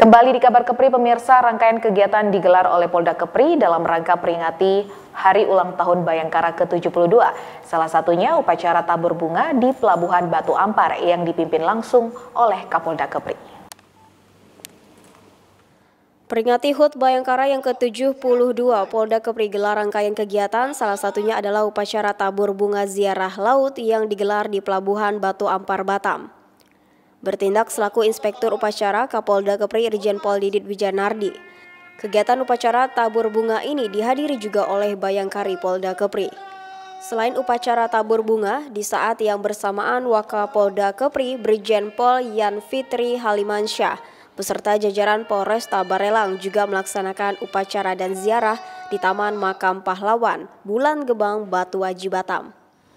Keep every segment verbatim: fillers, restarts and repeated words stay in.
Kembali di kabar Kepri pemirsa, rangkaian kegiatan digelar oleh Polda Kepri dalam rangka peringati Hari Ulang Tahun Bayangkara ke tujuh puluh dua. Salah satunya upacara tabur bunga di Pelabuhan Batu Ampar yang dipimpin langsung oleh Kapolda Kepri. Peringati H U T Bayangkara yang ke tujuh puluh dua, Polda Kepri gelar rangkaian kegiatan, salah satunya adalah upacara tabur bunga ziarah laut yang digelar di Pelabuhan Batu Ampar, Batam. Bertindak selaku Inspektur Upacara Kapolda Kepri Irjen Pol Didit Wijanardi. Kegiatan upacara tabur bunga ini dihadiri juga oleh Bayangkari Polda Kepri. Selain upacara tabur bunga, di saat yang bersamaan Wakapolda Kepri Brigjen Pol Yan Fitri Halimansyah beserta jajaran Polresta Barelang juga melaksanakan upacara dan ziarah di Taman Makam Pahlawan, Bulan Gebang, Batu Aji, Batam.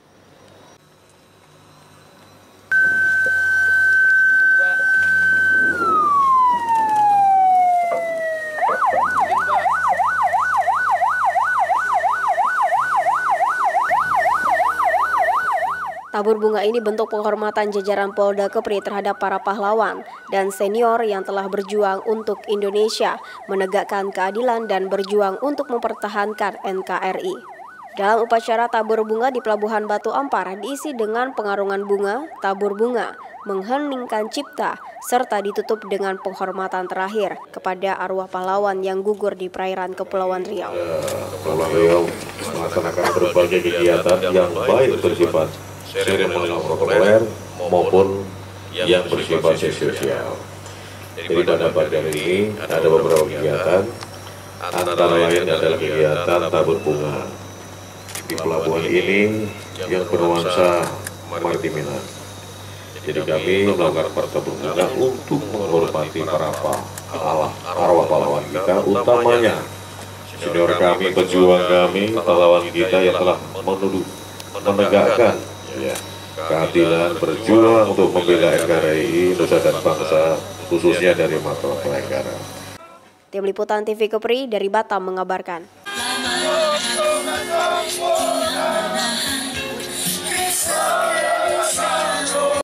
Tabur bunga ini bentuk penghormatan jajaran Polda Kepri terhadap para pahlawan dan senior yang telah berjuang untuk Indonesia, menegakkan keadilan dan berjuang untuk mempertahankan N K R I. Dalam upacara tabur bunga di Pelabuhan Batu Ampar diisi dengan pengarungan bunga, tabur bunga, mengheningkan cipta, serta ditutup dengan penghormatan terakhir kepada arwah pahlawan yang gugur di perairan Kepulauan Riau. Kepulauan Riau melaksanakan berbagai kegiatan yang baik bersifat seremonial protokoler maupun yang bersifat sosial. Jadi pada pagi ini ada beberapa kegiatan, antara lain adalah kegiatan tabur bunga di pelabuhan ini yang bernuansa maritimina. Jadi kami melakukan pertabur bunga untuk menghormati para pahlawan, arwah pahlawan kita, utamanya senior kami, pejuang kami, pahlawan kita yang telah menuduh, menegakkan ya, keadilan, berjuang untuk membela N K R I, nusa dan bangsa, khususnya dari mata Bayangkara. Tim Liputan T V Kepri dari Batam mengabarkan.